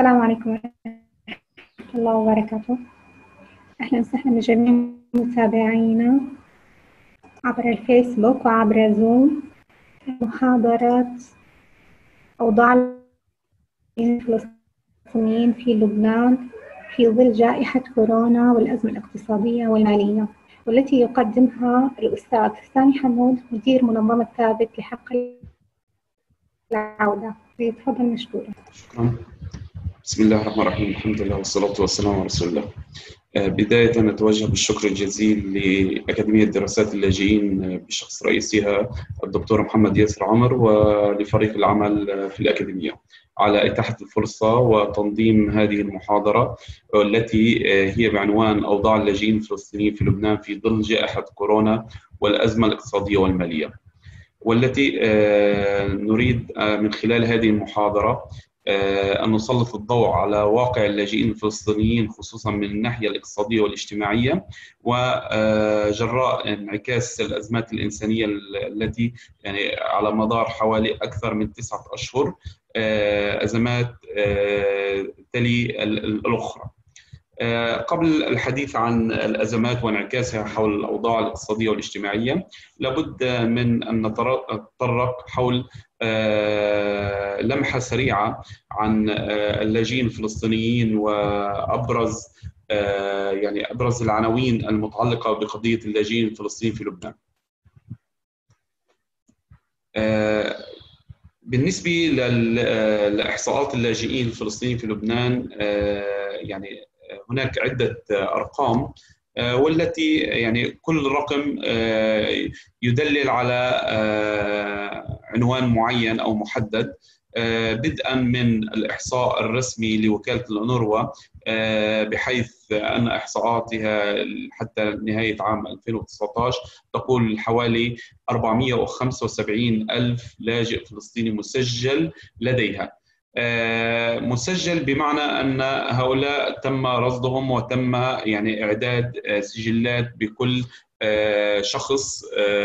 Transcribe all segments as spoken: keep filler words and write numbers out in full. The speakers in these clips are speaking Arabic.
السلام عليكم ورحمة الله وبركاته. أهلا وسهلا بجميع متابعينا عبر الفيسبوك وعبر زوم محاضرة أوضاع الفلسطينيين في لبنان في ظل جائحة كورونا والأزمة الاقتصادية والمالية، والتي يقدمها الأستاذ سامي حمود مدير منظمة ثابت لحق العودة. تفضل مشكورا. شكرا. بسم الله الرحمن الرحيم، الحمد لله والصلاة والسلام على رسول الله. بداية نتوجه بالشكر الجزيل لأكاديمية دراسات اللاجئين بشخص رئيسها الدكتور محمد ياسر عمر ولفريق العمل في الأكاديمية على إتاحة الفرصة وتنظيم هذه المحاضرة التي هي بعنوان أوضاع اللاجئين الفلسطينيين في لبنان في ظل جائحة كورونا والأزمة الاقتصادية والمالية، والتي نريد من خلال هذه المحاضرة أن نسلط الضوء على واقع اللاجئين الفلسطينيين خصوصا من الناحية الاقتصادية والاجتماعية، وجراء انعكاس الأزمات الإنسانية التي يعني على مدار حوالي أكثر من تسعة أشهر أزمات تلي الأخرى. قبل الحديث عن الأزمات وانعكاسها حول الأوضاع الاقتصادية والاجتماعية، لابد من أن نتطرق حول لمحة سريعة عن اللاجئين الفلسطينيين وأبرز يعني أبرز العناوين المتعلقة بقضية اللاجئين الفلسطينيين في لبنان. بالنسبة لإحصاءات اللاجئين الفلسطينيين في لبنان، يعني هناك عدة أرقام والتي يعني كل رقم يدلل على عنوان معين أو محدد، بدءا من الإحصاء الرسمي لوكالة الأونروا بحيث أن إحصاءاتها حتى نهاية عام ألفين وتسعة عشر تقول حوالي أربعمئة وخمسة وسبعين ألف لاجئ فلسطيني مسجل لديها. مسجل بمعنى أن هؤلاء تم رصدهم وتم يعني إعداد سجلات بكل شخص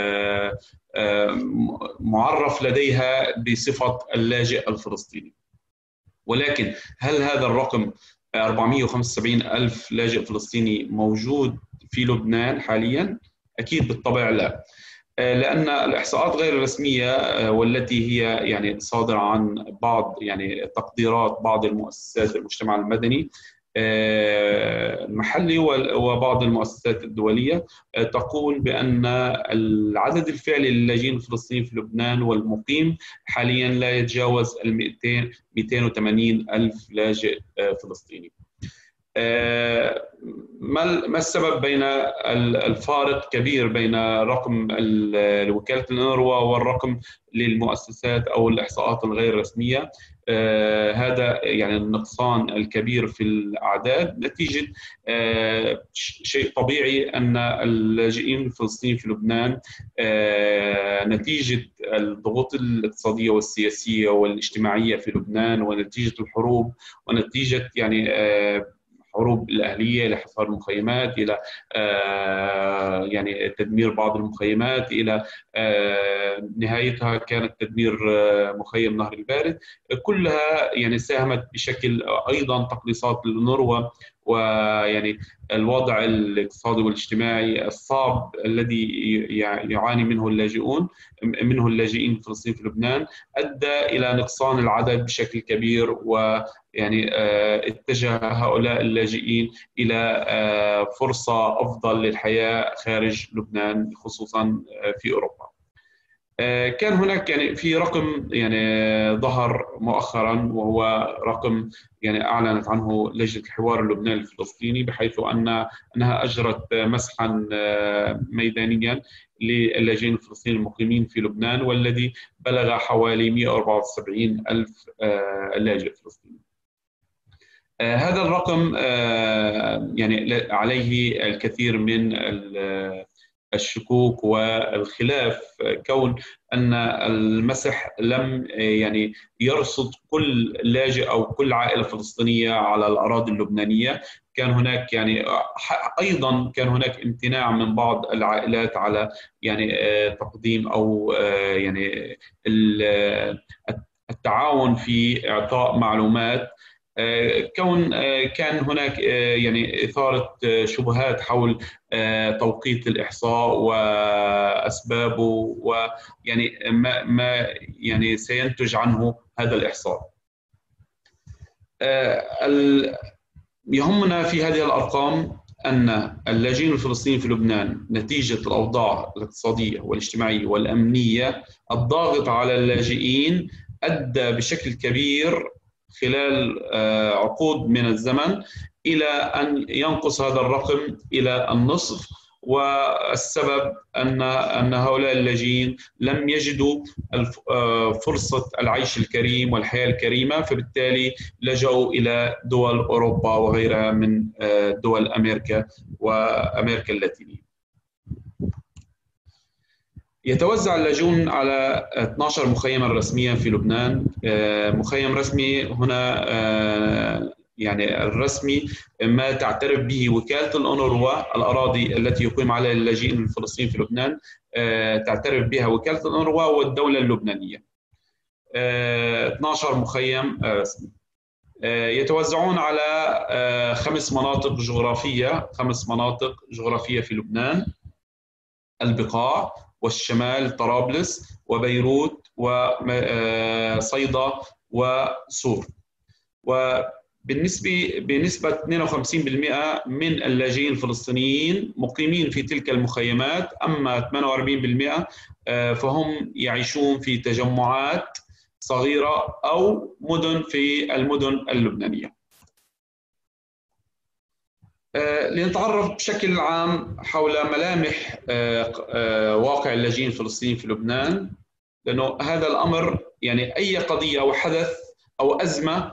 معرف لديها بصفة اللاجئ الفلسطيني. ولكن هل هذا الرقم أربعمئة وخمسة وسبعين ألف لاجئ فلسطيني موجود في لبنان حاليا؟ أكيد بالطبع لا، لأن الإحصاءات غير الرسمية والتي هي يعني صادرة عن بعض يعني تقديرات بعض المؤسسات المجتمع المدني المحلي وبعض المؤسسات الدولية تقول بأن العدد الفعلي للاجئين الفلسطينيين في لبنان والمقيم حاليا لا يتجاوز مئتين وثمانين ألف لاجئ فلسطيني. ما السبب بين الفارق كبير بين رقم وكالة الأونروا والرقم للمؤسسات أو الإحصاءات الغير رسمية؟ آه هذا يعني النقصان الكبير في الأعداد نتيجة آه شيء طبيعي أن اللاجئين الفلسطينيين في لبنان آه نتيجة الضغوط الاقتصادية والسياسية والاجتماعية في لبنان ونتيجة الحروب ونتيجة يعني آه حروب الأهلية لحصار المخيمات إلى آه يعني تدمير بعض المخيمات إلى آه نهايتها كانت تدمير آه مخيم نهر البارد، كلها يعني ساهمت بشكل أيضا تقليصات للأونروا ويعني الوضع الاقتصادي والاجتماعي الصعب الذي يعاني منه اللاجئون منه اللاجئين الفلسطينيين في لبنان أدى إلى نقصان العدد بشكل كبير، ويعني اتجه هؤلاء اللاجئين إلى فرصة أفضل للحياة خارج لبنان خصوصا في أوروبا. كان هناك يعني في رقم يعني ظهر مؤخرا وهو رقم يعني أعلنت عنه لجنة الحوار اللبناني الفلسطيني، بحيث أن أنها أجرت مسحا ميدانيا للاجئين الفلسطينيين المقيمين في لبنان، والذي بلغ حوالي مئة وأربعة وسبعين ألف لاجئ فلسطيني. هذا الرقم يعني عليه الكثير من الشكوك والخلاف، كون أن المسح لم يعني يرصد كل لاجئ أو كل عائلة فلسطينية على الأراضي اللبنانية. كان هناك يعني أيضا كان هناك امتناع من بعض العائلات على يعني تقديم أو يعني التعاون في إعطاء معلومات كون كان هناك يعني إثارة شبهات حول توقيت الإحصاء وأسبابه ويعني ما ما يعني سينتج عنه هذا الإحصاء. يهمنا في هذه الأرقام أن اللاجئين الفلسطينيين في لبنان نتيجة الأوضاع الاقتصادية والاجتماعية والأمنية الضاغطة على اللاجئين أدى بشكل كبير خلال عقود من الزمن إلى أن ينقص هذا الرقم إلى النصف، والسبب أن أن هؤلاء اللاجئين لم يجدوا فرصة العيش الكريم والحياة الكريمة، فبالتالي لجأوا إلى دول أوروبا وغيرها من دول أمريكا وأمريكا اللاتينية. يتوزع اللاجئون على اثني عشر مخيما رسميا في لبنان. مخيم رسمي هنا يعني الرسمي ما تعترف به وكالة الأونروا، الأراضي التي يقيم عليها اللاجئين الفلسطينيين في لبنان تعترف بها وكالة الأونروا والدولة اللبنانية. اثني عشر مخيم رسمي يتوزعون على خمس مناطق جغرافية خمس مناطق جغرافية في لبنان: البقاع والشمال طرابلس وبيروت وصيدا وصور. وبالنسبة بنسبة اثنين وخمسين بالمئة من اللاجئين الفلسطينيين مقيمين في تلك المخيمات، أما ثمانية وأربعين بالمئة فهم يعيشون في تجمعات صغيرة أو مدن في المدن اللبنانية. لنتعرف بشكل عام حول ملامح واقع اللاجئين الفلسطينيين في لبنان، لأنه هذا الأمر يعني أي قضية أو حدث أو أزمة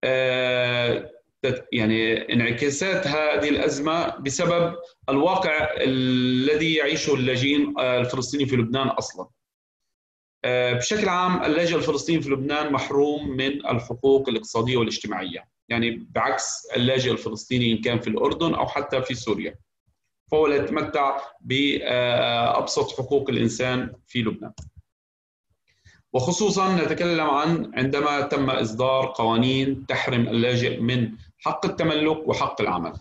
يعني انعكاسات هذه الأزمة بسبب الواقع الذي يعيشه اللاجئين الفلسطينيين في لبنان أصلاً. بشكل عام اللاجئ الفلسطيني في لبنان محروم من الحقوق الاقتصادية والاجتماعية، يعني بعكس اللاجئ الفلسطيني إن كان في الأردن أو حتى في سوريا، فهو لا يتمتع بأبسط حقوق الإنسان في لبنان. وخصوصا نتكلم عن عندما تم إصدار قوانين تحرم اللاجئ من حق التملك وحق العمل.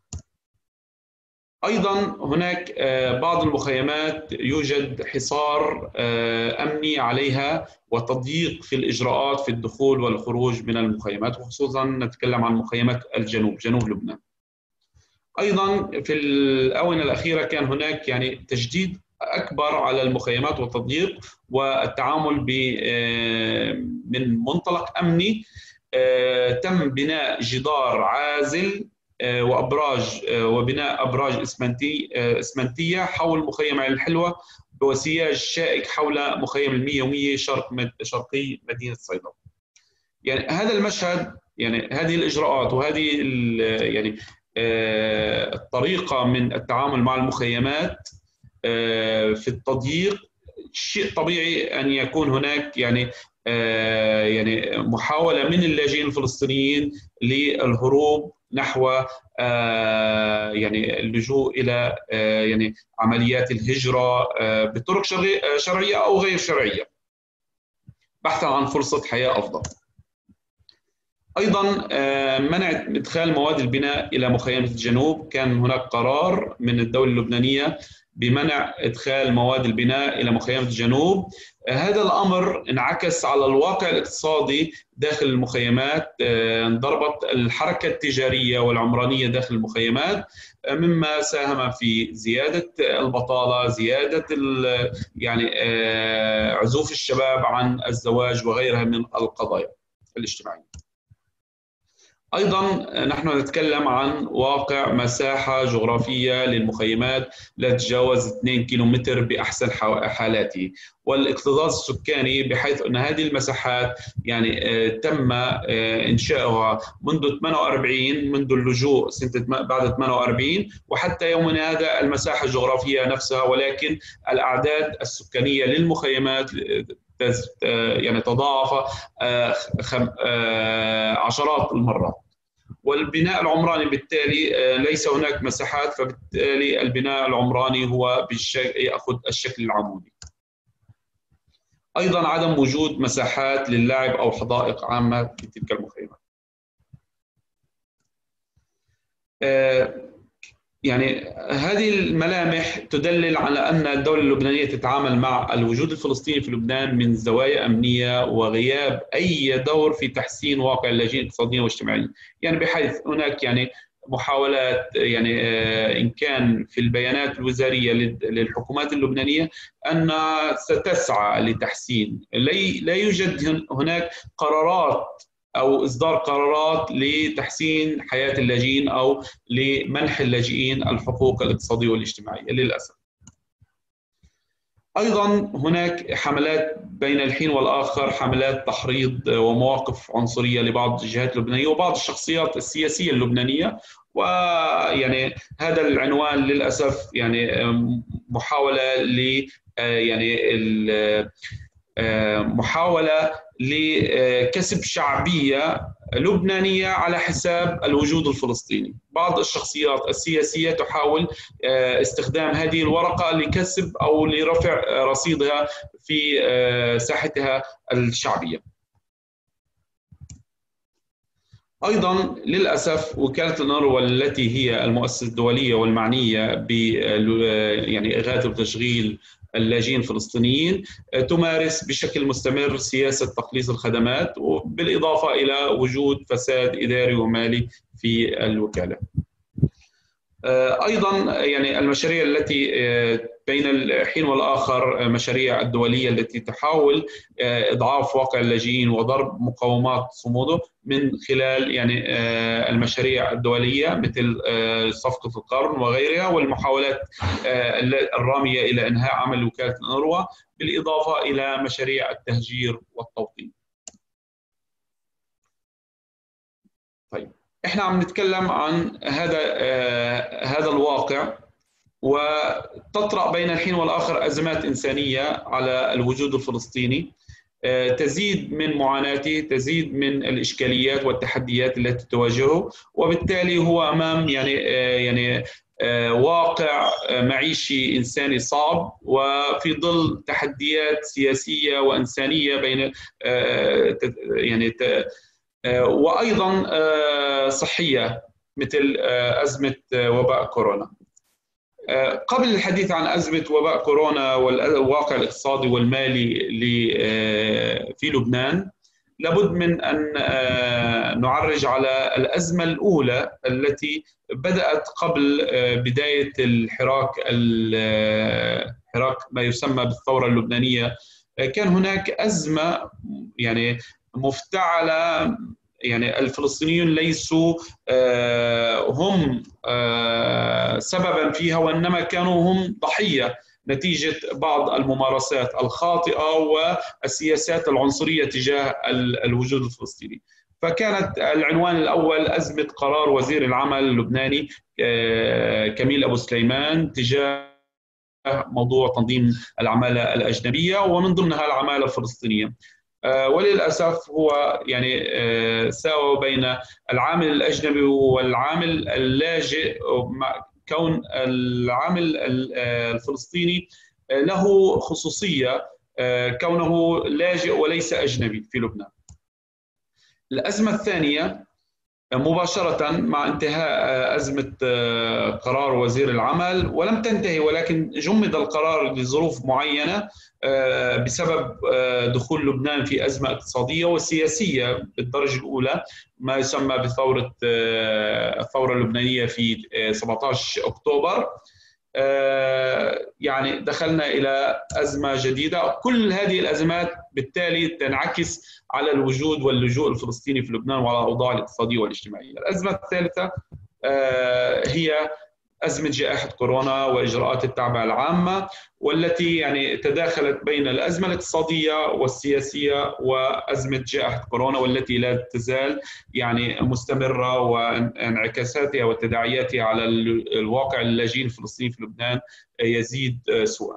أيضا هناك بعض المخيمات يوجد حصار أمني عليها وتضييق في الإجراءات في الدخول والخروج من المخيمات، وخصوصا نتكلم عن مخيمات الجنوب جنوب لبنان. أيضا في الآونة الأخيرة كان هناك يعني تجديد أكبر على المخيمات والتضييق والتعامل من منطلق أمني. تم بناء جدار عازل وابراج وبناء ابراج اسمنتي اسمنتيه حول مخيم عين الحلوه بوسياج شائك حول مخيم المية ومية شرق شرقي مدينه صيدا. يعني هذا المشهد، يعني هذه الاجراءات وهذه يعني الطريقه من التعامل مع المخيمات في التضييق، شيء طبيعي ان يكون هناك يعني يعني محاوله من اللاجئين الفلسطينيين للهروب نحو يعني اللجوء الى يعني عمليات الهجره بطرق شرعيه او غير شرعيه بحثا عن فرصه حياه افضل. ايضا منع ادخال مواد البناء الى مخيمات الجنوب، كان هناك قرار من الدوله اللبنانيه بمنع ادخال مواد البناء الى مخيمات الجنوب. هذا الامر انعكس على الواقع الاقتصادي داخل المخيمات، انضربت الحركه التجاريه والعمرانيه داخل المخيمات، مما ساهم في زياده البطاله، زياده يعني عزوف الشباب عن الزواج وغيرها من القضايا الاجتماعيه. أيضا نحن نتكلم عن واقع مساحة جغرافية للمخيمات لا تتجاوز اثنين كيلومتر بأحسن حالاته، والاكتظاظ السكاني بحيث أن هذه المساحات يعني تم إنشاؤها منذ ثمانية وأربعين، منذ اللجوء سنة بعد ثمانية وأربعين وحتى يومنا هذا المساحة الجغرافية نفسها، ولكن الأعداد السكانية للمخيمات يعني تضاعف عشرات المرات، والبناء العمراني بالتالي ليس هناك مساحات، فبالتالي البناء العمراني هو يأخذ الشكل العمودي. أيضا عدم وجود مساحات للعب أو حدائق عامة في تلك المخيمات. يعني هذه الملامح تدلل على أن الدولة اللبنانية تتعامل مع الوجود الفلسطيني في لبنان من زوايا أمنية وغياب أي دور في تحسين واقع اللاجئين الاقتصاديين والاجتماعيين، يعني بحيث هناك يعني محاولات يعني إن كان في البيانات الوزارية للحكومات اللبنانية أنها ستسعى لتحسين، لا يوجد هناك قرارات أو إصدار قرارات لتحسين حياة اللاجئين أو لمنح اللاجئين الحقوق الاقتصادية والاجتماعية للأسف. أيضا هناك حملات بين الحين والآخر، حملات تحريض ومواقف عنصرية لبعض الجهات اللبنانية وبعض الشخصيات السياسية اللبنانية، ويعني هذا العنوان للأسف يعني محاولة ل يعني محاولة لكسب شعبية لبنانية على حساب الوجود الفلسطيني. بعض الشخصيات السياسية تحاول استخدام هذه الورقة لكسب أو لرفع رصيدها في ساحتها الشعبية. أيضا للأسف وكالة الأنروا التي هي المؤسسة الدولية والمعنية ب يعني إغاثة وتشغيل اللاجئين الفلسطينيين تمارس بشكل مستمر سياسة تقليص الخدمات، بالإضافة إلى وجود فساد إداري ومالي في الوكالة. أيضا يعني المشاريع التي بين الحين والآخر مشاريع الدولية التي تحاول إضعاف واقع اللاجئين وضرب مقومات صموده من خلال يعني المشاريع الدولية مثل صفقة القرن وغيرها، والمحاولات الرامية إلى إنهاء عمل وكالة الأنروا، بالإضافة إلى مشاريع التهجير والتوطين. طيب احنا عم نتكلم عن هذا آه هذا الواقع، وتطرأ بين الحين والآخر أزمات إنسانية على الوجود الفلسطيني آه تزيد من معاناته، تزيد من الإشكاليات والتحديات التي تواجهه، وبالتالي هو أمام يعني آه يعني آه واقع معيشي إنساني صعب، وفي ظل تحديات سياسية وإنسانية بين آه يعني وأيضا صحية مثل أزمة وباء كورونا. قبل الحديث عن أزمة وباء كورونا والواقع الاقتصادي والمالي في لبنان، لابد من أن نعرج على الأزمة الأولى التي بدأت قبل بداية الحراك الحراك ما يسمى بالثورة اللبنانية. كان هناك أزمة يعني مفتعلة، يعني الفلسطينيون ليسوا هم سببا فيها، وإنما كانوا هم ضحية نتيجة بعض الممارسات الخاطئة والسياسات العنصرية تجاه الوجود الفلسطيني. فكانت العنوان الأول أزمة قرار وزير العمل اللبناني كميل أبو سليمان تجاه موضوع تنظيم العمالة الأجنبية ومن ضمنها العمالة الفلسطينية. وللأسف هو يعني ساوى بين العامل الأجنبي والعامل اللاجئ، كون العامل الفلسطيني له خصوصية كونه لاجئ وليس أجنبي في لبنان. الأزمة الثانية مباشرة مع انتهاء أزمة قرار وزير العمل، ولم تنتهي ولكن جمد القرار لظروف معينة بسبب دخول لبنان في أزمة اقتصادية وسياسية بالدرجة الأولى، ما يسمى بثورة الثورة اللبنانية في سبعة عشر أكتوبر. يعني دخلنا إلى أزمة جديدة. كل هذه الأزمات بالتالي تنعكس على الوجود واللجوء الفلسطيني في لبنان وعلى الأوضاع الاقتصادية والاجتماعية. الأزمة الثالثة هي أزمة جائحة كورونا وإجراءات التعبئة العامة، والتي يعني تداخلت بين الأزمة الاقتصادية والسياسية وأزمة جائحة كورونا، والتي لا تزال يعني مستمرة، وانعكاساتها وتداعياتها على الواقع اللاجئين الفلسطيني في لبنان يزيد سوءا.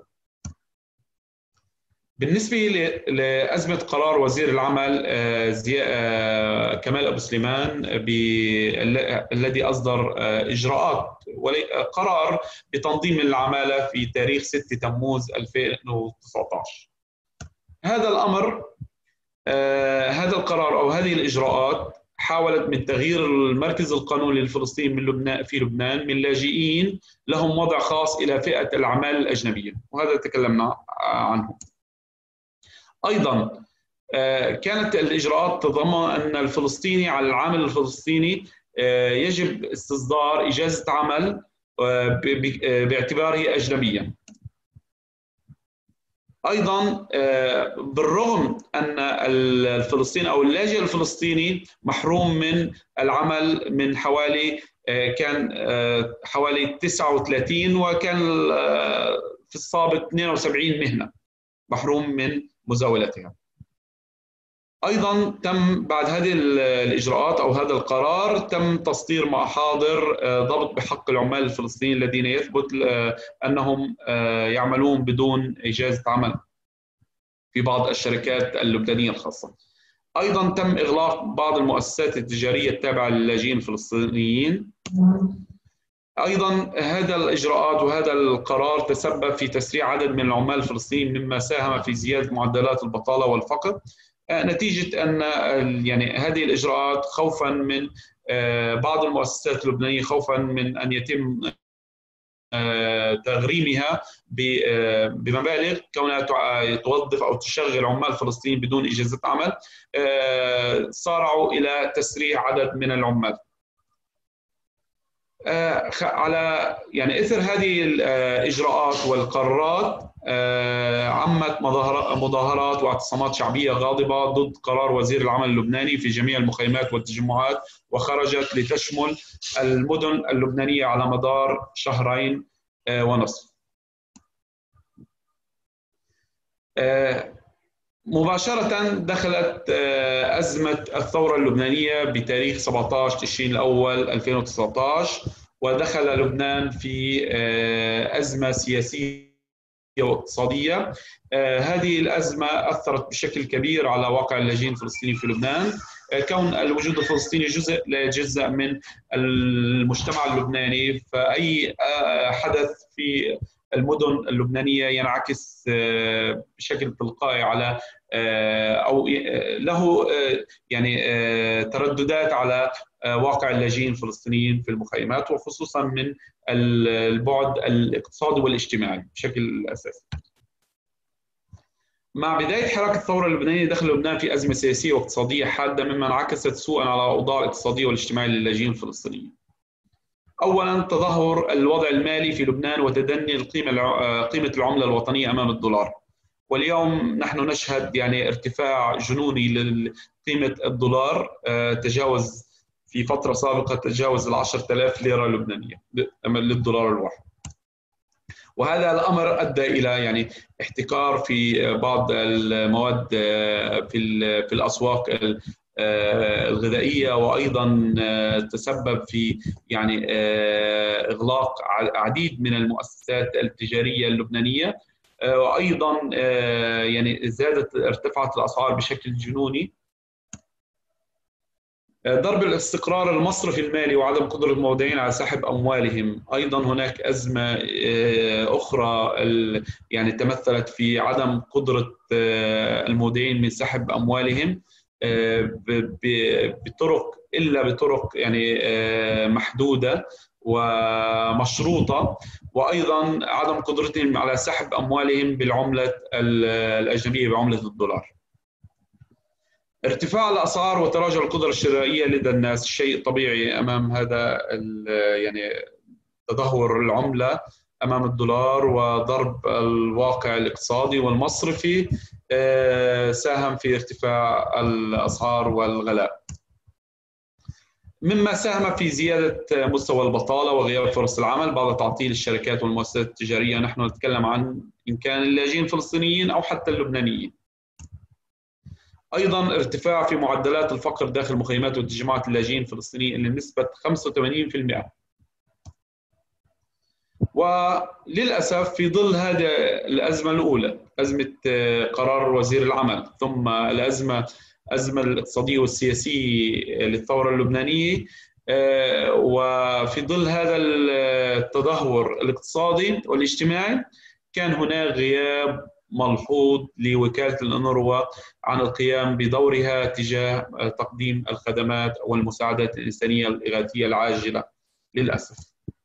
بالنسبة لأزمة قرار وزير العمل كمال أبو سليمان الذي أصدر إجراءات قرار بتنظيم العمالة في تاريخ ستة تموز ألفين وتسعة عشر. هذا الأمر هذا القرار أو هذه الإجراءات حاولت من تغيير المركز القانوني للفلسطينيين من لبنان في لبنان من لاجئين لهم وضع خاص إلى فئة الأعمال الأجنبية، وهذا تكلمنا عنه. أيضا كانت الإجراءات تضمن أن الفلسطيني على العامل الفلسطيني يجب استصدار إجازة عمل باعتباره أجنبيا. أيضا بالرغم أن الفلسطيني أو اللاجئ الفلسطيني محروم من العمل من حوالي كان حوالي تسعة وثلاثين وكان في السابق اثنين وسبعين مهنة محروم من مزاولتها. أيضا تم بعد هذه الإجراءات أو هذا القرار تم تصدير محاضر ضبط بحق العمال الفلسطينيين الذين يثبت أنهم يعملون بدون إجازة عمل في بعض الشركات اللبنانية الخاصة. أيضا تم إغلاق بعض المؤسسات التجارية التابعة للاجئين الفلسطينيين. أيضا هذا الإجراءات وهذا القرار تسبب في تسريع عدد من العمال الفلسطينيين مما ساهم في زيادة معدلات البطالة والفقر، نتيجة أن يعني هذه الإجراءات خوفا من بعض المؤسسات اللبنانية، خوفا من أن يتم تغريمها بمبالغ كونها توظف أو تشغل عمال فلسطينيين بدون إجازة عمل، صارعوا إلى تسريع عدد من العمال. على يعني إثر هذه الإجراءات والقرارات عمت مظاهرات واعتصامات شعبية غاضبة ضد قرار وزير العمل اللبناني في جميع المخيمات والتجمعات، وخرجت لتشمل المدن اللبنانية على مدار شهرين ونصف. مباشرة دخلت أزمة الثورة اللبنانية بتاريخ سبعة عشر تشرين الأول ألفين وتسعة عشر، ودخل لبنان في أزمة سياسية واقتصادية. هذه الأزمة أثرت بشكل كبير على واقع اللاجئين الفلسطينيين في لبنان، كون الوجود الفلسطيني جزء لا يتجزأ من المجتمع اللبناني، فأي حدث في المدن اللبنانية ينعكس بشكل تلقائي على أو له يعني ترددات على واقع اللاجئين الفلسطينيين في المخيمات، وخصوصا من البعد الاقتصادي والاجتماعي بشكل أساسي. مع بداية حراك الثورة اللبنانية دخل لبنان في أزمة سياسية واقتصادية حادة مما انعكست سوءا على الأوضاع الاقتصادية والاجتماعية للاجئين الفلسطينيين. أولاً تدهور الوضع المالي في لبنان وتدني القيمة قيمة العملة الوطنية أمام الدولار، واليوم نحن نشهد يعني ارتفاع جنوني لقيمة الدولار، تجاوز في فترة سابقة تجاوز العشرة آلاف ليرة لبنانية للدولار الواحد. وهذا الأمر أدى إلى يعني احتكار في بعض المواد في في الأسواق الغذائية، وأيضا تسبب في يعني إغلاق عديد من المؤسسات التجارية اللبنانية، وأيضا يعني زادت ارتفعت الأسعار بشكل جنوني. ضرب الاستقرار المصرفي المالي وعدم قدرة المودعين على سحب أموالهم. أيضا هناك أزمة أخرى يعني تمثلت في عدم قدرة المودعين من سحب أموالهم بطرق إلا بطرق يعني محدودة ومشروطة، وأيضا عدم قدرتهم على سحب أموالهم بالعملة الأجنبية بعملة الدولار. ارتفاع الأسعار وتراجع القدرة الشرائية لدى الناس شيء طبيعي أمام هذا يعني تدهور العملة أمام الدولار، وضرب الواقع الاقتصادي والمصرفي ساهم في ارتفاع الأسعار والغلاء، مما ساهم في زيادة مستوى البطالة وغياب فرص العمل بعد تعطيل الشركات والمؤسسات التجارية. نحن نتكلم عن إن كان اللاجئين الفلسطينيين أو حتى اللبنانيين. أيضا ارتفاع في معدلات الفقر داخل مخيمات وتجمعات اللاجئين الفلسطينيين لنسبة خمسة وثمانين بالمئة. وللأسف في ظل هذه الأزمة الأولى، أزمة قرار وزير العمل، ثم الأزمة الأزمة الاقتصادية والسياسية للثورة اللبنانية، وفي ظل هذا التدهور الاقتصادي والاجتماعي كان هناك غياب ملحوظ لوكالة الأونروا عن القيام بدورها تجاه تقديم الخدمات والمساعدات الإنسانية الإغاثية العاجلة للأسف.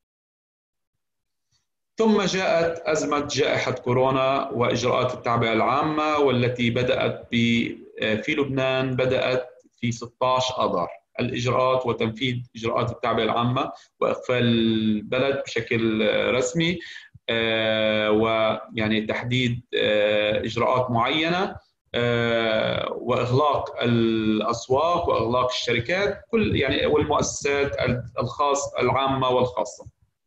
ثم جاءت أزمة جائحة كورونا وإجراءات التعبئة العامة، والتي بدأت في لبنان بدأت في ستة عشر آذار. الإجراءات وتنفيذ إجراءات التعبئة العامة وإقفال البلد بشكل رسمي، ويعني تحديد إجراءات معينة، وإغلاق الأسواق وإغلاق الشركات كل يعني والمؤسسات الخاصة العامة والخاصة.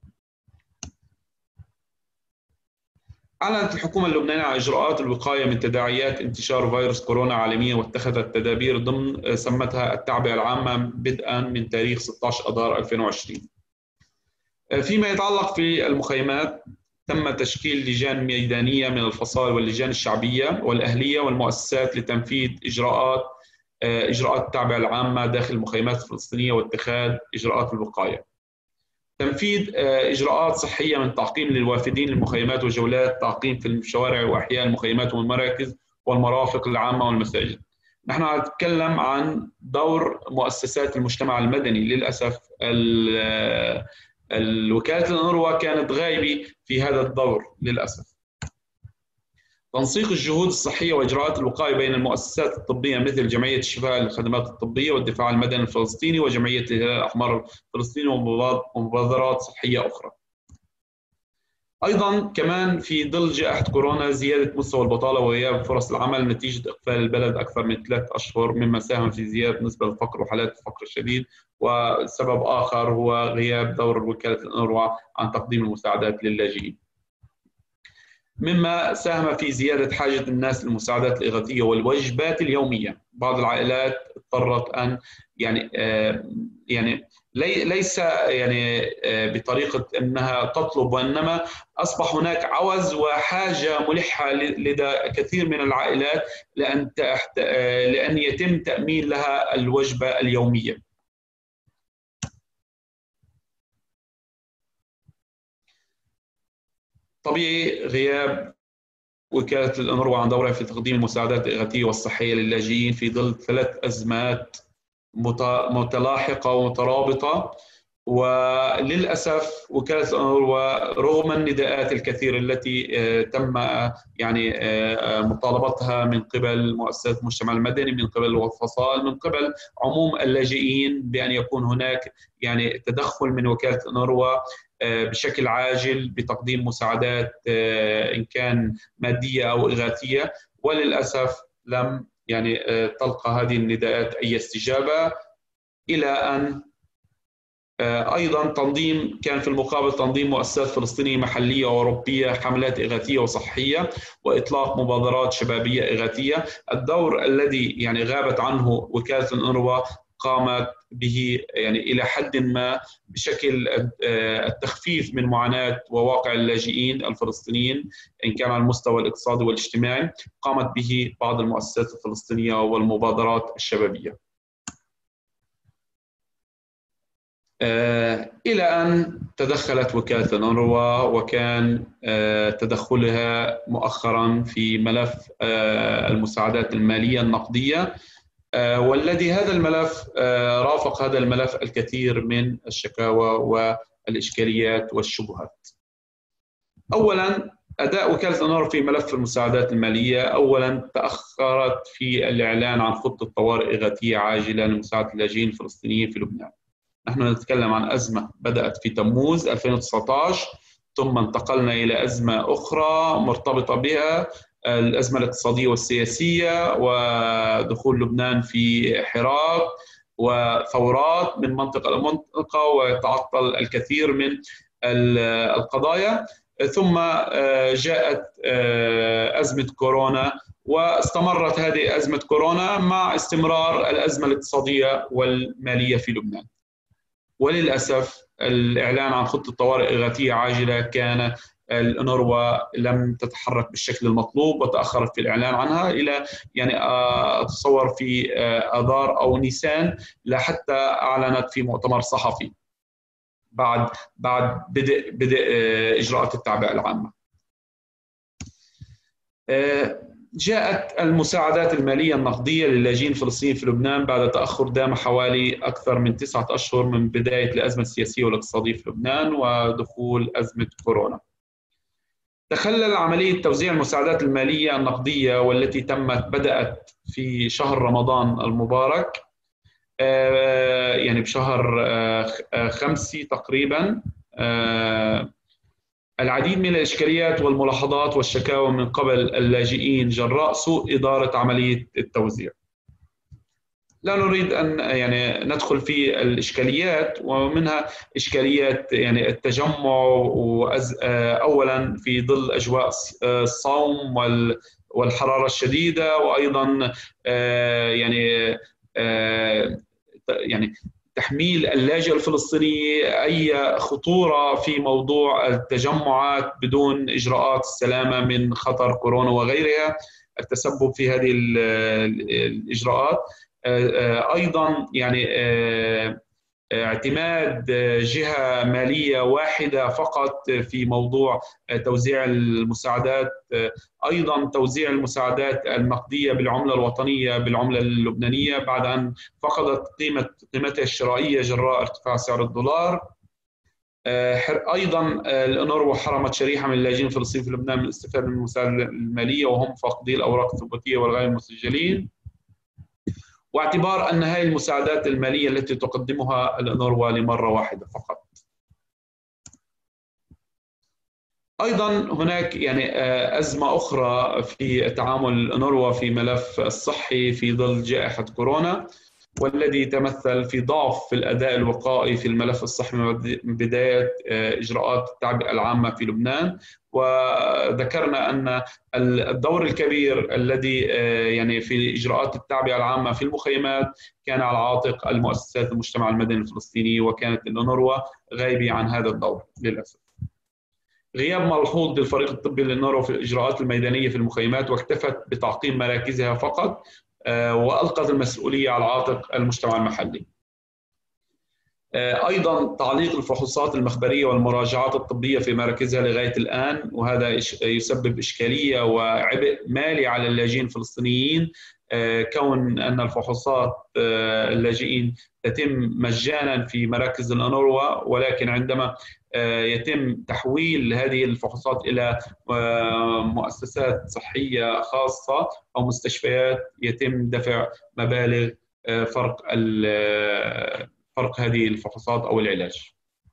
أعلنت الحكومة اللبنانية عن إجراءات الوقاية من تداعيات انتشار فيروس كورونا عالميا، واتخذت تدابير ضمن سمتها التعبئة العامة بدءا من تاريخ ستة عشر آذار ألفين وعشرين. فيما يتعلق في المخيمات، تم تشكيل لجان ميدانية من الفصائل واللجان الشعبية والأهلية والمؤسسات لتنفيذ إجراءات إجراءات التعبئة العامة داخل المخيمات الفلسطينية واتخاذ إجراءات الوقاية. تنفيذ إجراءات صحية من تعقيم للوافدين للمخيمات وجولات تعقيم في الشوارع وأحياء المخيمات والمراكز والمرافق العامة والمساجد. نحن نتكلم عن دور مؤسسات المجتمع المدني. للأسف الوكالة الأونروا كانت غايبة في هذا الدور للأسف. تنسيق الجهود الصحية وإجراءات الوقاية بين المؤسسات الطبية مثل جمعية الشفاء للخدمات الطبية والدفاع المدني الفلسطيني وجمعية الهلال الأحمر الفلسطيني ومبادرات صحية أخرى. أيضا كمان في ظل جائحة كورونا زيادة مستوى البطالة وغياب فرص العمل نتيجة إقفال البلد أكثر من ثلاث أشهر، مما ساهم في زيادة نسبة الفقر وحالات الفقر الشديد. وسبب آخر هو غياب دور وكالة الأونروا عن تقديم المساعدات للاجئين، مما ساهم في زيادة حاجة الناس للمساعدات الإغاثية والوجبات اليومية. بعض العائلات اضطرت أن يعني آه يعني ليس يعني آه بطريقة أنها تطلب، وإنما أصبح هناك عوز وحاجة ملحة لدى كثير من العائلات لأن آه لأن يتم تأمين لها الوجبة اليومية. طبيعي غياب وكالة الأونروا عن دورها في تقديم المساعدات الإغاثية والصحية للاجئين في ظل ثلاث أزمات متلاحقة ومترابطة. وللأسف وكالة الأونروا رغم النداءات الكثيرة التي تم يعني مطالبتها من قبل مؤسسات المجتمع المدني، من قبل الفصائل، من قبل عموم اللاجئين بأن يكون هناك يعني تدخل من وكالة الأونروا بشكل عاجل بتقديم مساعدات إن كان مادية أو إغاثية، وللأسف لم يعني تلقى هذه النداءات أي استجابة. إلى أن أيضا تنظيم كان في المقابل تنظيم مؤسسات فلسطينية محلية وأوروبية حملات إغاثية وصحية وإطلاق مبادرات شبابية إغاثية. الدور الذي يعني غابت عنه وكالة الأونروا قامت به يعني إلى حد ما بشكل التخفيف من معاناة وواقع اللاجئين الفلسطينيين إن كان على المستوى الاقتصادي والاجتماعي، قامت به بعض المؤسسات الفلسطينية والمبادرات الشبابية. إلى أن تدخلت وكالة الأونروا، وكان تدخلها مؤخرا في ملف المساعدات المالية النقدية، والذي هذا الملف رافق هذا الملف الكثير من الشكاوى والإشكاليات والشبهات. أولا أداء وكالة الأونروا في ملف المساعدات المالية. أولا تأخرت في الإعلان عن خطة طوارئ إغاثية عاجلة لمساعدة اللاجئين الفلسطينيين في لبنان. نحن نتكلم عن أزمة بدأت في تموز ألفين وتسعة عشر، ثم انتقلنا إلى أزمة أخرى مرتبطة بها، الأزمة الاقتصادية والسياسية ودخول لبنان في حراك وثورات من منطقة إلى منطقة وتعطل الكثير من القضايا. ثم جاءت أزمة كورونا، واستمرت هذه أزمة كورونا مع استمرار الأزمة الاقتصادية والمالية في لبنان. وللأسف الإعلان عن خطة طوارئ إغاثية عاجلة كان الأونروا لم تتحرك بالشكل المطلوب وتأخرت في الإعلان عنها إلى يعني أتصور في آذار أو نيسان، لحتى أعلنت في مؤتمر صحفي بعد بعد بدء بدء إجراءات التعبئة العامة. جاءت المساعدات المالية النقدية للاجئين الفلسطينيين في لبنان بعد تأخر دام حوالي أكثر من تسعة أشهر من بداية الأزمة السياسية والاقتصادية في لبنان ودخول أزمة كورونا. تخلل عملية توزيع المساعدات المالية النقدية والتي تمت بدأت في شهر رمضان المبارك، يعني بشهر خمسة تقريبا، العديد من الإشكاليات والملاحظات والشكاوى من قبل اللاجئين جراء سوء إدارة عملية التوزيع. لا نريد أن يعني ندخل في الإشكاليات، ومنها إشكاليات يعني التجمع وأز أولا في ظل أجواء الصوم والحرارة الشديدة، وأيضا يعني يعني تحميل اللاجئ الفلسطيني أي خطورة في موضوع التجمعات بدون إجراءات السلامة من خطر كورونا وغيرها، التسبب في هذه الإجراءات. أيضا يعني اعتماد جهة مالية واحدة فقط في موضوع توزيع المساعدات، أيضا توزيع المساعدات النقدية بالعملة الوطنية بالعملة اللبنانية بعد أن فقدت قيمة قيمتها الشرائية جراء ارتفاع سعر الدولار. أيضا الأونروا حرمت شريحة من اللاجئين الفلسطينيين في لبنان من الاستفادة من المساعدة المالية وهم فاقدي الأوراق الثبوتية والغير المسجلين، واعتبار أن هذه المساعدات المالية التي تقدمها الأونروا لمرة واحدة فقط. أيضا هناك يعني أزمة أخرى في تعامل الأونروا في ملف الصحي في ظل جائحة كورونا، والذي تمثل في ضعف في الأداء الوقائي في الملف الصحي من بداية إجراءات التعبئة العامة في لبنان. وذكرنا أن الدور الكبير الذي يعني في إجراءات التعبئة العامة في المخيمات كان على عاتق المؤسسات المجتمع المدني الفلسطيني، وكانت الأونروا غايبة عن هذا الدور للأسف. غياب ملحوظ للفريق الطبي للأونروا في الإجراءات الميدانية في المخيمات، واكتفت بتعقيم مراكزها فقط وألقت المسؤولية على عاتق المجتمع المحلي. أيضا تعليق الفحوصات المخبرية والمراجعات الطبية في مراكزها لغاية الآن، وهذا يسبب إشكالية وعبء مالي على اللاجئين الفلسطينيين، كون أن الفحوصات اللاجئين تتم مجانا في مراكز الأونروا، ولكن عندما يتم تحويل هذه الفحوصات إلى مؤسسات صحية خاصة أو مستشفيات يتم دفع مبالغ فرق فرق هذه الفحوصات أو العلاج.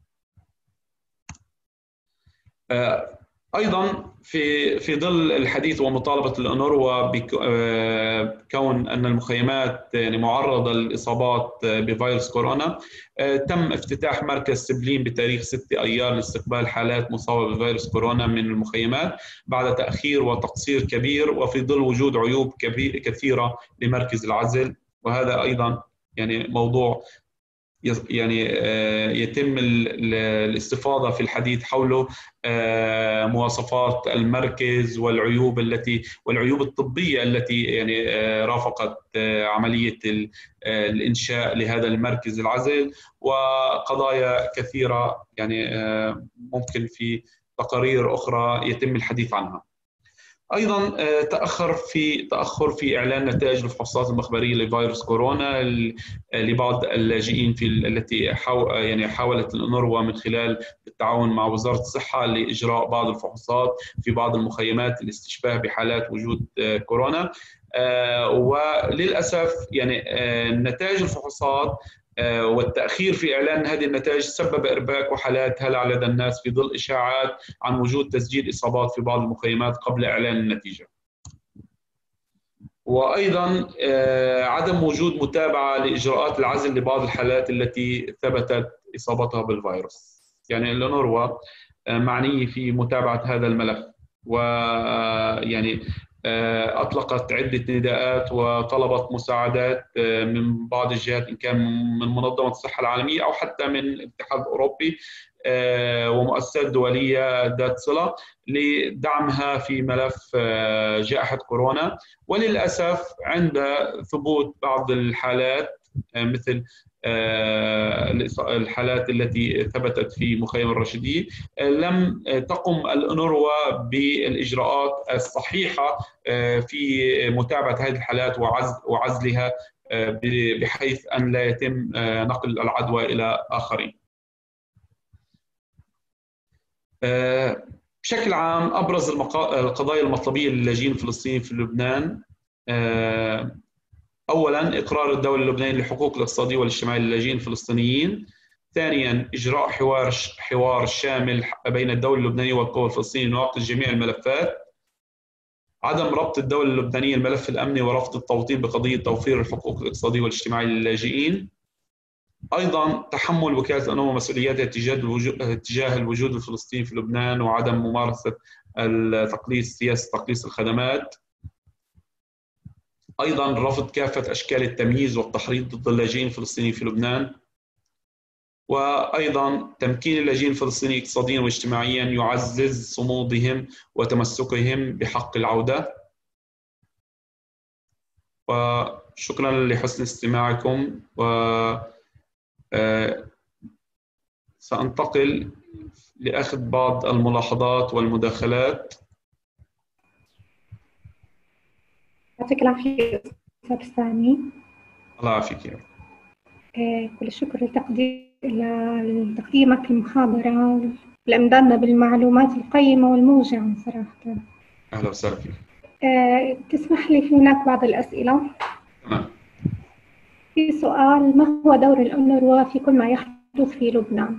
أيضا في في ظل الحديث ومطالبة الأونروا بكون أن المخيمات يعني معرضة للإصابات بفيروس كورونا، تم افتتاح مركز سبلين بتاريخ ستة أيار لاستقبال حالات مصابة بفيروس كورونا من المخيمات بعد تأخير وتقصير كبير، وفي ظل وجود عيوب كثيرة لمركز العزل. وهذا أيضا يعني موضوع يعني يتم الاستفاضة في الحديث حوله، مواصفات المركز والعيوب التي والعيوب الطبية التي يعني رافقت عملية الإنشاء لهذا المركز العزل، وقضايا كثيرة يعني ممكن في تقارير أخرى يتم الحديث عنها. ايضا تاخر في تاخر في اعلان نتائج الفحوصات المخبريه لفيروس كورونا لبعض اللاجئين في التي حاول يعني حاولت الأونروا من خلال التعاون مع وزاره الصحه لاجراء بعض الفحوصات في بعض المخيمات لاستشفاء بحالات وجود كورونا. وللاسف يعني نتائج الفحوصات والتأخير في إعلان هذه النتائج سبب إرباك وحالات هلع لدى الناس في ظل إشاعات عن وجود تسجيل إصابات في بعض المخيمات قبل إعلان النتيجة. وأيضا عدم وجود متابعة لإجراءات العزل لبعض الحالات التي ثبتت إصابتها بالفيروس. يعني الأونروا معني في متابعة هذا الملف، ويعني أطلقت عدة نداءات وطلبت مساعدات من بعض الجهات، إن كان من منظمة الصحة العالمية أو حتى من الاتحاد الأوروبي ومؤسسات دولية ذات صلة لدعمها في ملف جائحة كورونا. وللأسف عند ثبوت بعض الحالات مثل الحالات التي ثبتت في مخيم الرشيدية، لم تقم الأونروا بالإجراءات الصحيحة في متابعة هذه الحالات وعزلها بحيث أن لا يتم نقل العدوى إلى آخرين. بشكل عام أبرز القضايا المطلبية للاجئين الفلسطينيين في لبنان: أولاً إقرار الدولة اللبنانية للحقوق الاقتصادية والاجتماعية للاجئين الفلسطينيين. ثانياً إجراء حوار حوار شامل بين الدولة اللبنانية والقوى الفلسطينية لنناقش جميع الملفات. عدم ربط الدولة اللبنانية الملف الأمني ورفض التوطين بقضية توفير الحقوق الاقتصادية والاجتماعية للاجئين. أيضاً تحمل وكالة الأونروا مسؤولياتها تجاه الوجود الفلسطيني في لبنان وعدم ممارسة التقليص سياسة تقليص الخدمات. أيضاً رفض كافة أشكال التمييز والتحريض ضد اللاجئين الفلسطينيين في لبنان. وأيضاً تمكين اللاجئين الفلسطينيين اقتصادياً واجتماعياً يعزز صمودهم وتمسكهم بحق العودة. وشكراً لحسن استماعكم، و سأنتقل لأخذ بعض الملاحظات والمداخلات. يعطيك العافية أستاذ سامي. الله يعافيك. كل الشكر لتقديمك المحاضرة لإمدادنا بالمعلومات القيمة والموجعة صراحة. أهلا وسهلا فيك. تسمح لي في هناك بعض الأسئلة؟ تمام. في سؤال: ما هو دور الأونروا في كل ما يحدث في لبنان؟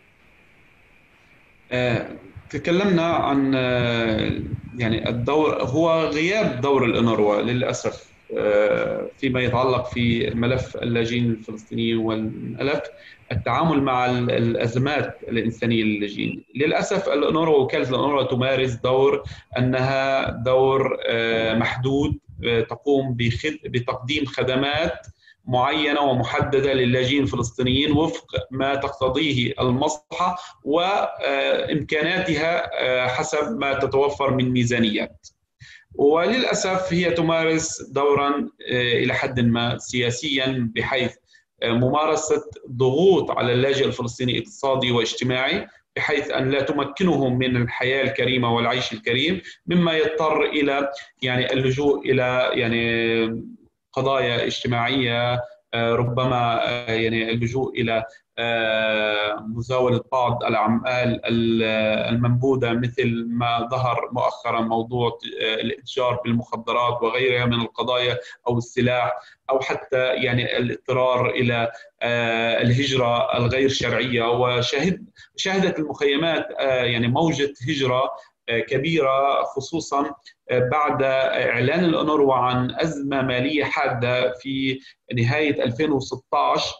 آه، تكلمنا عن آه، يعني الدور هو غياب دور الأونروا للأسف آه، فيما يتعلق في ملف اللاجئين الفلسطينيين والملف التعامل مع الأزمات الإنسانية للاجئين. للأسف الأونروا وكالة الأونروا تمارس دور أنها دور محدود، تقوم بتقديم خدمات معينة ومحددة للاجئين الفلسطينيين وفق ما تقتضيه المصلحة وإمكاناتها حسب ما تتوفر من ميزانيات. وللأسف هي تمارس دورا إلى حد ما سياسيا، بحيث ممارسة ضغوط على اللاجئ الفلسطيني اقتصادي واجتماعي بحيث أن لا تمكنهم من الحياة الكريمة والعيش الكريم، مما يضطر إلى يعني اللجوء إلى يعني قضايا اجتماعية، ربما يعني اللجوء إلى مزاولة بعض الأعمال المنبوذة، مثل ما ظهر مؤخرا موضوع الإتجار بالمخدرات وغيرها من القضايا أو السلاح، أو حتى يعني الاضطرار إلى الهجرة الغير شرعية. وشهد شهدت المخيمات يعني موجة هجرة كبيرة، خصوصا بعد إعلان الأونروا عن أزمة مالية حادة في نهاية ألفين وستة عشر،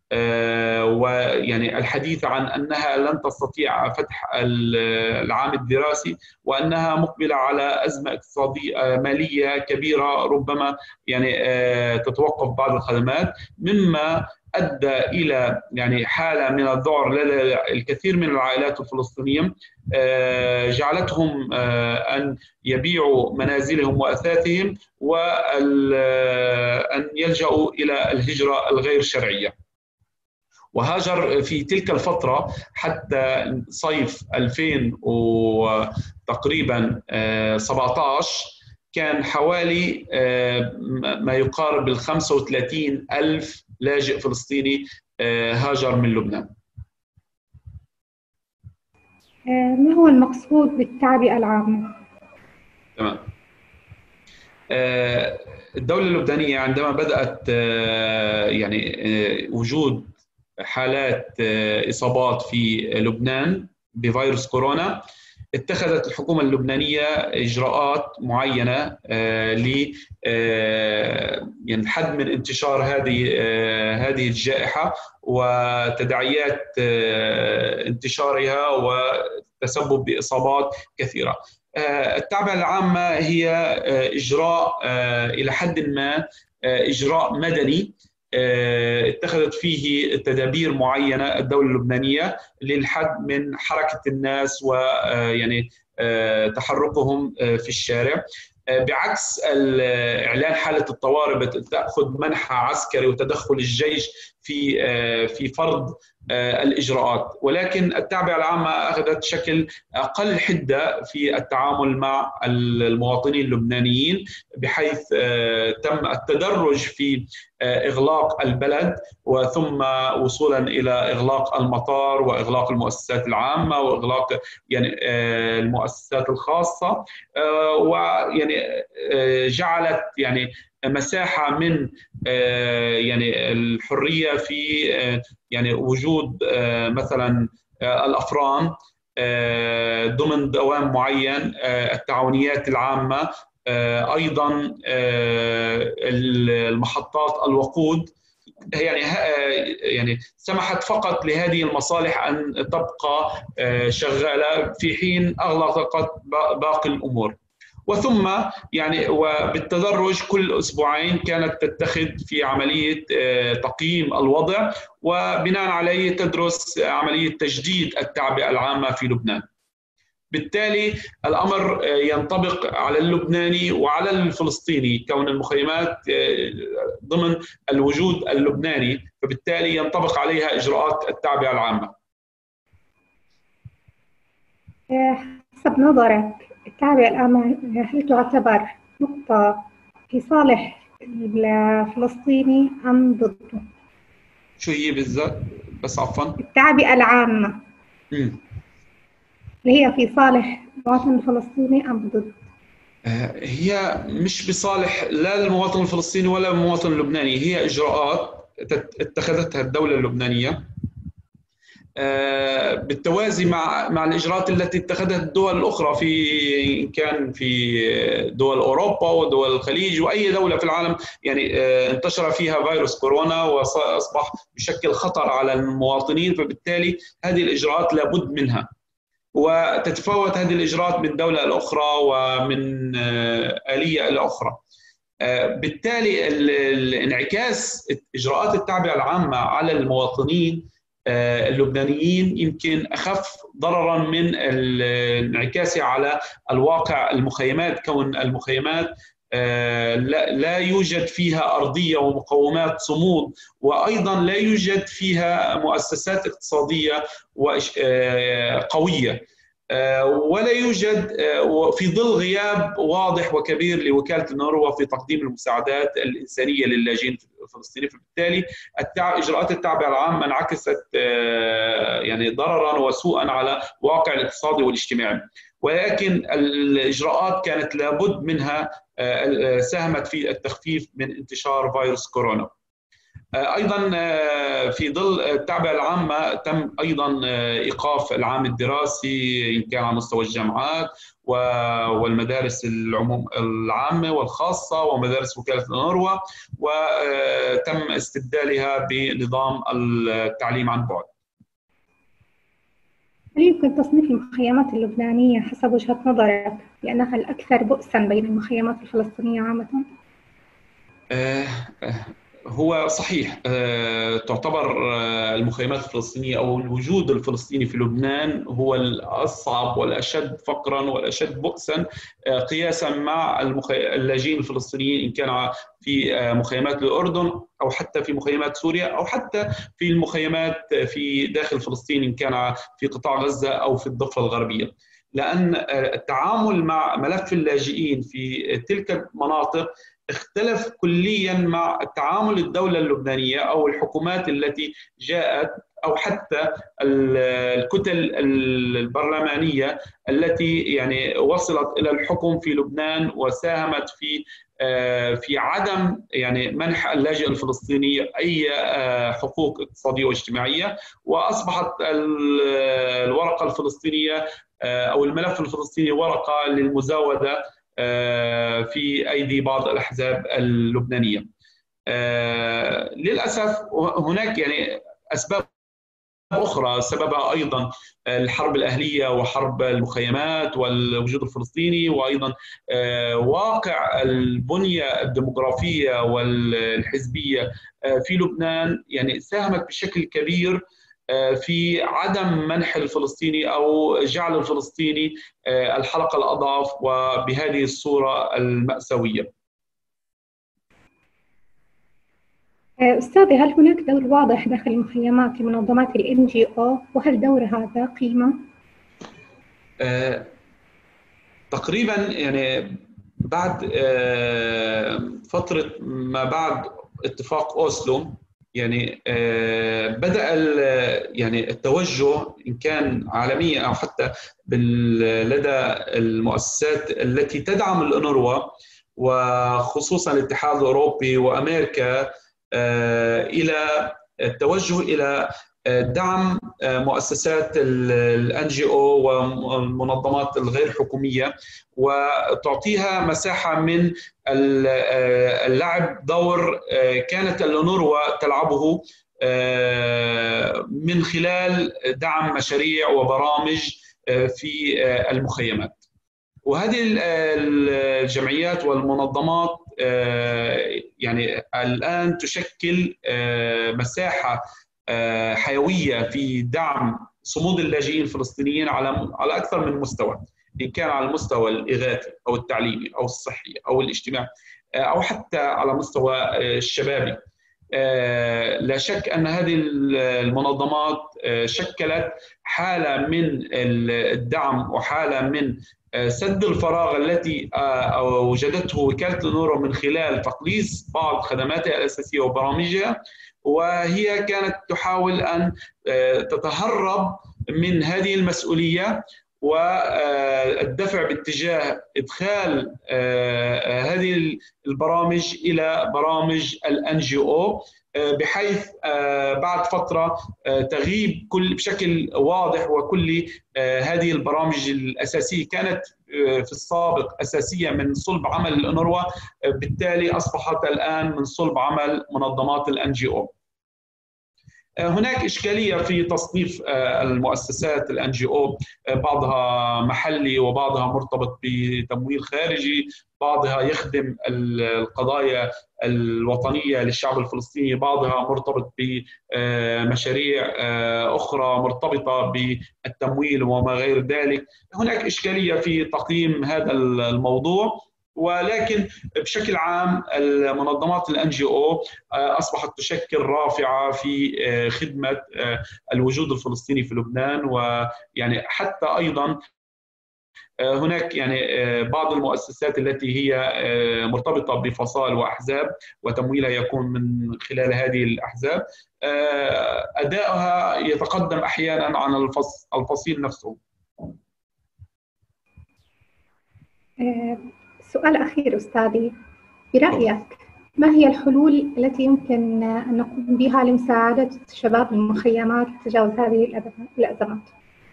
ويعني الحديث عن أنها لن تستطيع فتح العام الدراسي، وأنها مقبلة على أزمة اقتصادية مالية كبيرة، ربما يعني تتوقف بعض الخدمات، مما أدى إلى يعني حالة من الذعر لدى الكثير من العائلات الفلسطينية، جعلتهم أن يبيعوا منازلهم وأثاثهم وأن يلجأوا إلى الهجرة الغير شرعية. وهاجر في تلك الفترة حتى صيف ألفين وتقريبا سبعة عشر كان حوالي ما يقارب ال خمسة وثلاثين ألف لاجئ فلسطيني هاجر من لبنان. ما هو المقصود بالتعبئة العامة؟ تمام. الدولة اللبنانية عندما بدأت يعني وجود حالات إصابات في لبنان بفيروس كورونا، اتخذت الحكومة اللبنانية إجراءات معينة ل يعني الحد من انتشار هذه هذه الجائحة وتداعيات انتشارها وتسبب بإصابات كثيرة. التعبئة العامة هي إجراء إلى حد ما إجراء مدني اتخذت فيه تدابير معينة الدولة اللبنانية للحد من حركة الناس ويعني تحركهم في الشارع. بعكس اعلان حاله الطوارئ بتاخذ منحى عسكري وتدخل الجيش في في فرض الاجراءات، ولكن التعبئه العامه اخذت شكل اقل حده في التعامل مع المواطنين اللبنانيين، بحيث تم التدرج في اغلاق البلد وثم وصولا الى اغلاق المطار واغلاق المؤسسات العامه واغلاق يعني المؤسسات الخاصه، ويعني جعلت يعني مساحه من يعني الحريه في يعني وجود مثلا الافران ضمن دوام معين، التعاونيات العامه، ايضا المحطات الوقود، يعني يعني سمحت فقط لهذه المصالح ان تبقى شغاله في حين اغلقت باقي الامور. وثم يعني وبالتدرج كل اسبوعين كانت تتخذ في عمليه تقييم الوضع، وبناء عليه تدرس عمليه تجديد التعبئه العامه في لبنان. بالتالي الامر ينطبق على اللبناني وعلى الفلسطيني، كون المخيمات ضمن الوجود اللبناني، فبالتالي ينطبق عليها اجراءات التعبئه العامه. حسب نظرك التعبئه العامه هل تعتبر نقطه في صالح الفلسطيني ام ضده؟ شو هي بالذات؟ بس عفوا. التعبئه العامه. امم اللي هي في صالح المواطن الفلسطيني أم ضد؟ هي مش بصالح لا المواطن الفلسطيني ولا المواطن اللبناني، هي إجراءات اتخذتها الدولة اللبنانية بالتوازي مع مع الإجراءات التي اتخذتها الدول الأخرى، في كان في دول أوروبا ودول الخليج وأي دولة في العالم يعني انتشر فيها فيروس كورونا وأصبح بشكل خطر على المواطنين، فبالتالي هذه الإجراءات لابد منها، وتتفاوت هذه الإجراءات من دولة إلى أخرى ومن آلية إلى أخرى. بالتالي الانعكاس إجراءات التعبئة العامة على المواطنين اللبنانيين يمكن أخف ضررا من انعكاسها على الواقع المخيمات، كون المخيمات لا يوجد فيها أرضية ومقومات صمود، وأيضا لا يوجد فيها مؤسسات اقتصادية قوية، ولا يوجد في ظل غياب واضح وكبير لوكالة الأونروا في تقديم المساعدات الإنسانية للاجئين الفلسطينيين. فبالتالي إجراءات التعبئة العامة انعكست يعني ضررا وسوءا على الواقع الاقتصادي والاجتماعي، ولكن الإجراءات كانت لابد منها، ساهمت في التخفيف من انتشار فيروس كورونا. ايضا في ظل التعبئه العامه تم ايضا ايقاف العام الدراسي ان كان على مستوى الجامعات والمدارس العموم العامه والخاصه ومدارس وكاله الأونروا، وتم استبدالها بنظام التعليم عن بعد. هل يمكن تصنيف المخيمات اللبنانيه حسب وجهه نظرك لانها الاكثر بؤسا بين المخيمات الفلسطينيه عامه؟ أه أه هو صحيح، تعتبر المخيمات الفلسطينية أو الوجود الفلسطيني في لبنان هو الأصعب والأشد فقرا والأشد بؤسا قياسا مع اللاجئين الفلسطينيين، إن كان في مخيمات الأردن أو حتى في مخيمات سوريا أو حتى في المخيمات في داخل فلسطين، إن كان في قطاع غزة أو في الضفة الغربية، لأن التعامل مع ملف اللاجئين في تلك المناطق اختلف كليا مع التعامل الدولة اللبنانية أو الحكومات التي جاءت أو حتى الكتل البرلمانية التي يعني وصلت إلى الحكم في لبنان وساهمت في في عدم يعني منح اللاجئ الفلسطيني أي حقوق اقتصادية واجتماعية، وأصبحت الورقة الفلسطينية أو الملف الفلسطيني ورقة للمزاودة في أيدي بعض الأحزاب اللبنانية. للأسف هناك يعني أسباب أخرى سببها أيضا الحرب الأهلية وحرب المخيمات والوجود الفلسطيني، وأيضا واقع البنية الديموغرافية والحزبية في لبنان يعني ساهمت بشكل كبير في عدم منح الفلسطيني أو جعل الفلسطيني الحلقة الأضعف وبهذه الصورة المأساوية. أستاذي، هل هناك دور واضح داخل المخيمات لمنظمات ال إن جي أو، وهل دور هذا قيمة؟ أه تقريبا يعني بعد أه فترة ما بعد اتفاق أوسلو يعني أه بدأ يعني التوجه إن كان عالميا أو حتى لدى المؤسسات التي تدعم الأونروا وخصوصا الاتحاد الأوروبي وأمريكا إلى التوجه إلى دعم مؤسسات الان جي او والمنظمات الغير حكوميه وتعطيها مساحه من اللعب دور كانت الأونروا تلعبه من خلال دعم مشاريع وبرامج في المخيمات. وهذه الجمعيات والمنظمات يعني الآن تشكل مساحة حيوية في دعم صمود اللاجئين الفلسطينيين على على أكثر من مستوى، إن كان على المستوى الإغاثي أو التعليمي أو الصحي أو الاجتماعي أو حتى على مستوى الشبابي. لا شك أن هذه المنظمات شكلت حالة من الدعم وحالة من سد الفراغ التي وجدته وكالة الأونروا من خلال تقليص بعض خدماتها الأساسية وبرامجها، وهي كانت تحاول أن تتهرب من هذه المسؤولية والدفع باتجاه إدخال هذه البرامج إلى برامج الان جي او، بحيث بعد فترة تغيب كل بشكل واضح وكلي هذه البرامج الأساسية كانت في السابق أساسية من صلب عمل الأونروا، بالتالي أصبحت الآن من صلب عمل منظمات الان جي او. هناك إشكالية في تصنيف المؤسسات الان جي او، بعضها محلي وبعضها مرتبط بتمويل خارجي، بعضها يخدم القضايا الوطنية للشعب الفلسطيني، بعضها مرتبط بمشاريع أخرى مرتبطة بالتمويل وما غير ذلك. هناك إشكالية في تقييم هذا الموضوع، ولكن بشكل عام المنظمات الان جي او اصبحت تشكل رافعه في خدمه الوجود الفلسطيني في لبنان، ويعني حتى ايضا هناك يعني بعض المؤسسات التي هي مرتبطه بفصائل واحزاب وتمويلها يكون من خلال هذه الاحزاب، ادائها يتقدم احيانا عن الفصيل نفسه. سؤال أخير أستاذي، برأيك ما هي الحلول التي يمكن أن نقوم بها لمساعدة شباب المخيمات تجاوز هذه الأزمات؟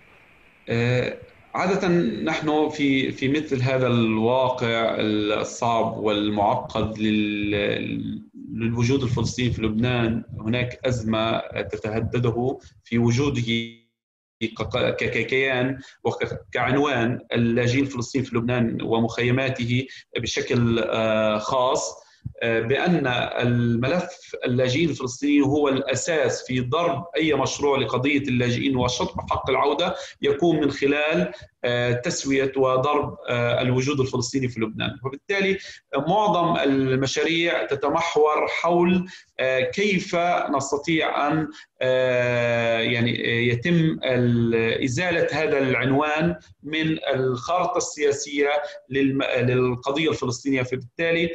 عادة نحن في في مثل هذا الواقع الصعب والمعقد للوجود الفلسطيني في لبنان، هناك أزمة تتهدده في وجوده ككيان وكعنوان اللاجئين الفلسطينيين في لبنان ومخيماته بشكل خاص، بأن الملف اللاجئين الفلسطينيين هو الأساس في ضرب أي مشروع لقضية اللاجئين وشطب حق العودة يكون من خلال تسوية وضرب الوجود الفلسطيني في لبنان. وبالتالي معظم المشاريع تتمحور حول كيف نستطيع أن يعني يتم إزالة هذا العنوان من الخارطة السياسية للقضية الفلسطينية. فبالتالي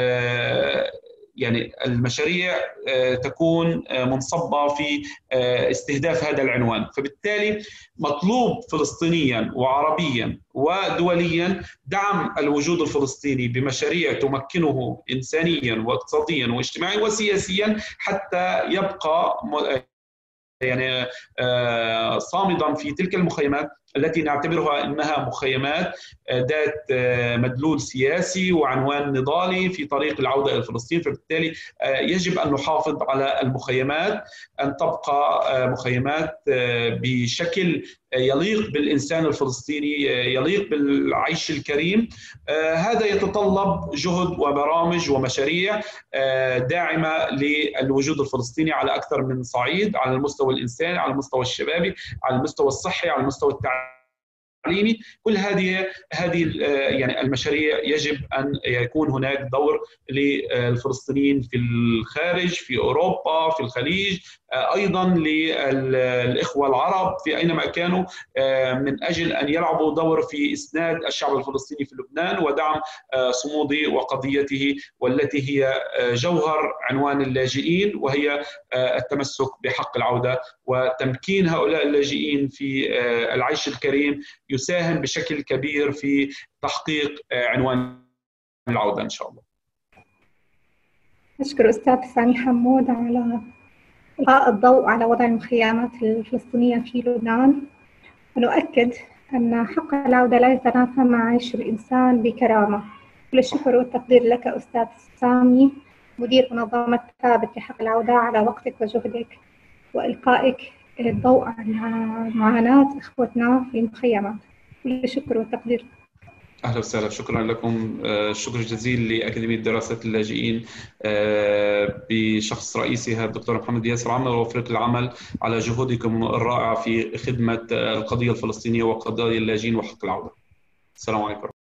يعني المشاريع تكون منصبة في استهداف هذا العنوان. فبالتالي مطلوب فلسطينيا وعربيا ودوليا دعم الوجود الفلسطيني بمشاريع تمكنه إنسانيا واقتصاديا واجتماعيا وسياسيا حتى يبقى يعني صامدا في تلك المخيمات التي نعتبرها أنها مخيمات ذات مدلول سياسي وعنوان نضالي في طريق العودة إلى فلسطين. فبالتالي يجب أن نحافظ على المخيمات أن تبقى مخيمات بشكل يليق بالإنسان الفلسطيني، يليق بالعيش الكريم. هذا يتطلب جهد وبرامج ومشاريع داعمة للوجود الفلسطيني على أكثر من صعيد، على المستوى الإنساني، على المستوى الشبابي، على المستوى الصحي، على المستوى التعليمي. كل هذه هذه يعني المشاريع يجب ان يكون هناك دور للفلسطينيين في الخارج، في اوروبا، في الخليج، ايضا للاخوه العرب في اينما كانوا، من اجل ان يلعبوا دور في اسناد الشعب الفلسطيني في لبنان ودعم صموده وقضيته، والتي هي جوهر عنوان اللاجئين، وهي التمسك بحق العوده وتمكين هؤلاء اللاجئين في العيش الكريم، يساهم بشكل كبير في تحقيق عنوان العودة إن شاء الله. أشكر أستاذ سامي حمود على إلقاء الضوء على وضع المخيمات الفلسطينية في لبنان، ونؤكد أن حق العودة لا يتنافى مع عيش الإنسان بكرامة. كل الشكر والتقدير لك أستاذ سامي، مدير منظمة ثابت لحق العودة، على وقتك وجهدك وإلقائك الضوء على معاناة إخوتنا في المخيمات. كل الشكر والتقدير. أهلا وسهلا، شكرا لكم. الشكر الجزيل لأكاديمية دراسات اللاجئين بشخص رئيسها الدكتور محمد ياسر عمر وفريق العمل على جهودكم الرائعة في خدمة القضية الفلسطينية وقضايا اللاجئين وحق العودة. السلام عليكم.